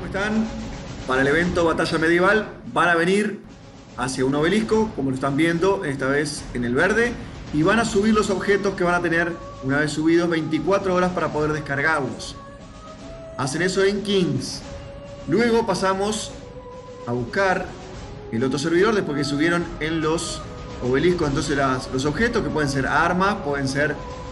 están? Para el evento Batalla Medieval van a venir hacia un obelisco, como lo están viendo, esta vez en el verde, y van a subir los objetos que van a tener, una vez subidos, 24 horas para poder descargarlos. Hacen eso en Kings. Luego pasamos a buscar el otro servidor después que subieron en los obeliscos. Entonces los objetos, que pueden ser armas, pueden ser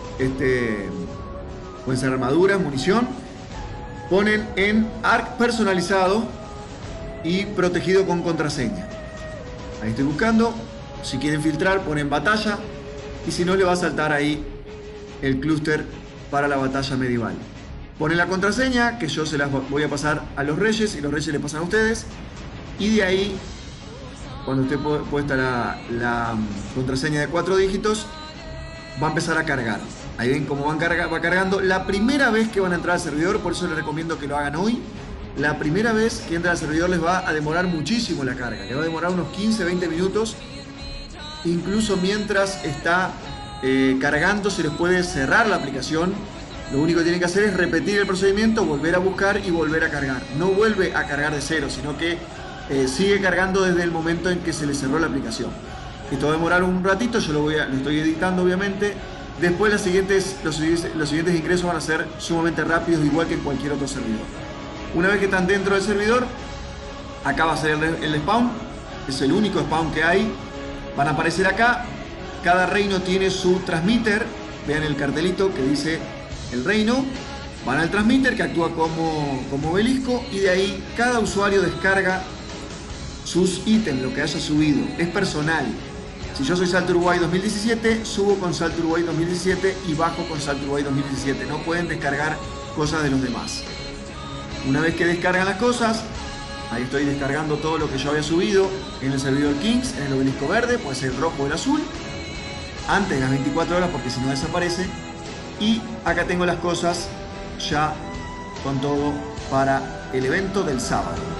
armaduras, munición, ponen en ARC personalizado y protegido con contraseña. Ahí estoy buscando. Si quieren filtrar, ponen batalla, y si no, le va a saltar ahí el clúster para la batalla medieval. Ponen la contraseña, que yo se las voy a pasar a los reyes y los reyes les pasan a ustedes, y de ahí, cuando esté puesta la contraseña de 4 dígitos, va a empezar a cargar. Ahí ven cómo va cargando. La primera vez que van a entrar al servidor, por eso les recomiendo que lo hagan hoy. La primera vez que entran al servidor les va a demorar muchísimo la carga. Les va a demorar unos 15-20 minutos. Incluso mientras está cargando, se les puede cerrar la aplicación. Lo único que tienen que hacer es repetir el procedimiento, volver a buscar y volver a cargar. No vuelve a cargar de cero, sino que sigue cargando desde el momento en que se les cerró la aplicación. Esto va a demorar un ratito, yo lo estoy editando obviamente. Después los siguientes ingresos van a ser sumamente rápidos, igual que en cualquier otro servidor. Una vez que están dentro del servidor, acá va a ser el spawn. Es el único spawn que hay. Van a aparecer acá. Cada reino tiene su transmitter. Vean el cartelito que dice el reino. Van al transmitter, que actúa como obelisco, y de ahí cada usuario descarga sus ítems, lo que haya subido. Es personal. Si yo soy Salto Uruguay 2017, subo con Salto Uruguay 2017 y bajo con Salto Uruguay 2017. No pueden descargar cosas de los demás. Una vez que descargan las cosas, ahí estoy descargando todo lo que yo había subido en el servidor Kings, en el obelisco verde, puede ser el rojo o el azul, antes de las 24 horas, porque si no desaparece. Y acá tengo las cosas ya con todo para el evento del sábado.